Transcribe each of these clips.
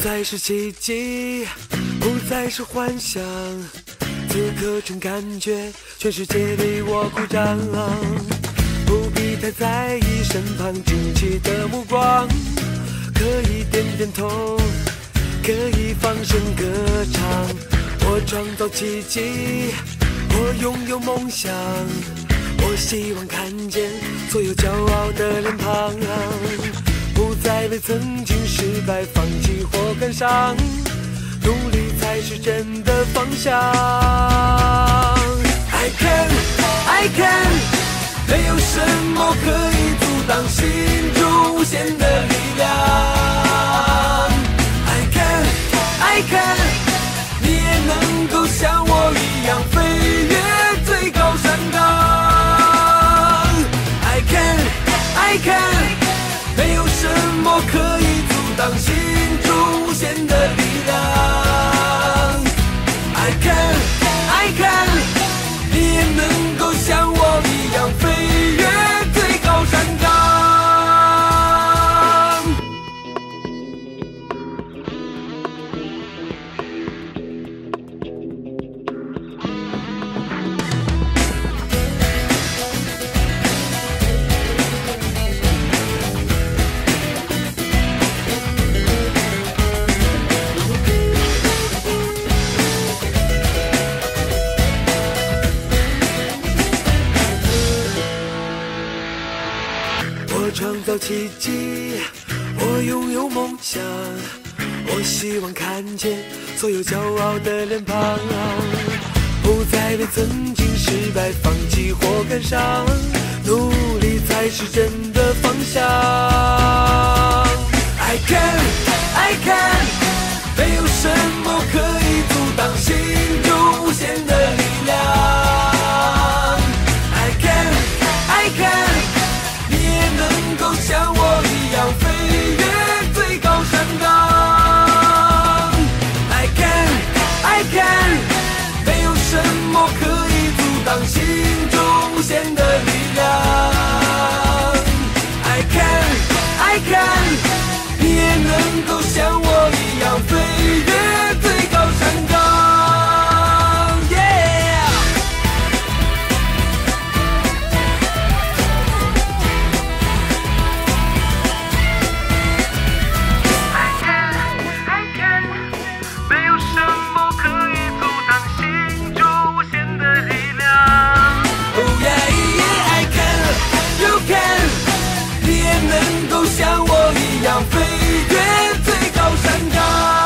再是奇迹，不再是幻想，此刻真感觉全世界对我鼓掌，不必太在意身旁惊奇的目光，可以点点头，可以放声歌唱。我创造奇迹，我拥有梦想，我希望看见所有骄傲的脸庞，不再为曾经失败放弃或感伤，努力才是真的方向。I can, I can， 没有什么可以阻挡心中无限的力量。I can, I can， 你也能够像我一样飞越最高山岗。I can, I can。没有什么可以阻挡心中无限的力量。I can, I can， 你也能够像我一样飞越最高山岗。我创造奇迹，我拥有梦想，我希望看见所有骄傲的脸庞，不再为曾经失败放弃或感伤，努力才是真的方向。I can, I can， 没有什么可以阻挡心中无限的力量。I can, I can。能够像我一样飞越最高山岗。I can, I can， 没有什么可以阻挡心中无限的力量。I can, I can， 你也能够像我一样飞越最高山岗。能够像我一样飞越最高山岗。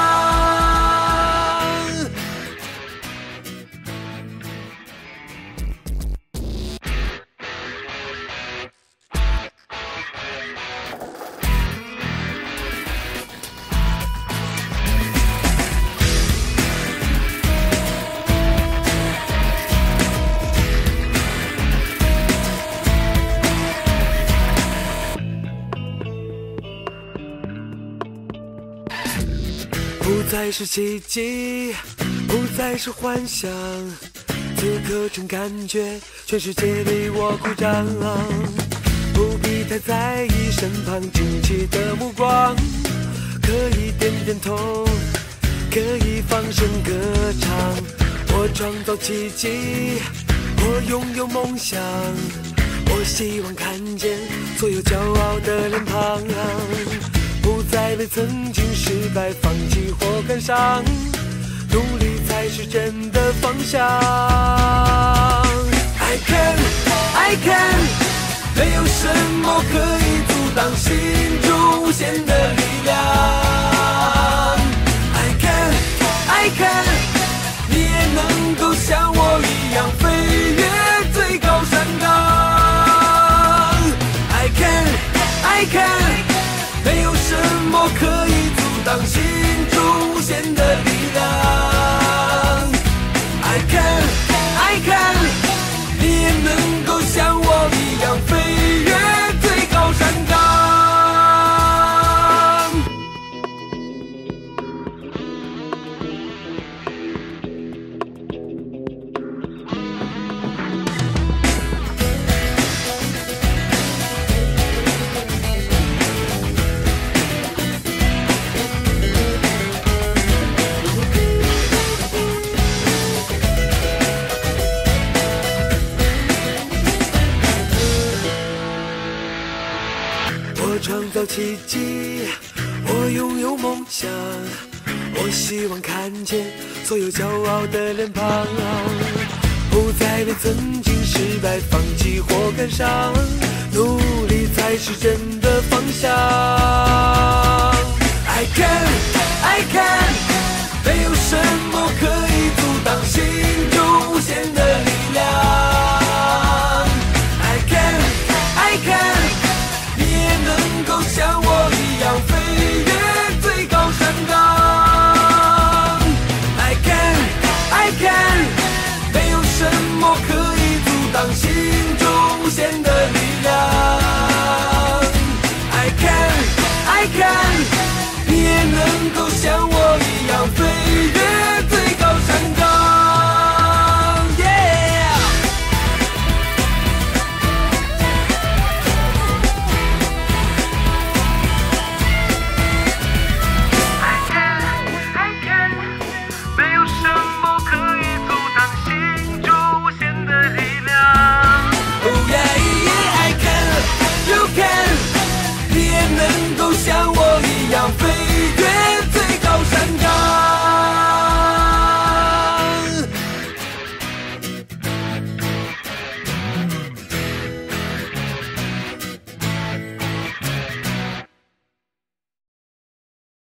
不再是奇迹，不再是幻想，此刻真感觉全世界对我鼓掌，不必太在意身旁惊奇的目光，可以点点头，可以放声歌唱。我创造奇迹，我拥有梦想，我希望看见所有骄傲的脸庞，不再为曾经失败放弃或感伤，努力才是真的方向。I can, I can， 没有什么可以阻挡心中无限的力量。I can, I can， 你也能够像我一样飞越最高山岗。I can, I can，没有什么可以阻挡心中无限的力量。I can, I can， 你也能够像我一样飞越最高山岗。 造奇迹。我拥有梦想，我希望看见所有骄傲的脸庞，不再为曾经失败放弃或感伤，努力才是真的方向。I can， 没有什么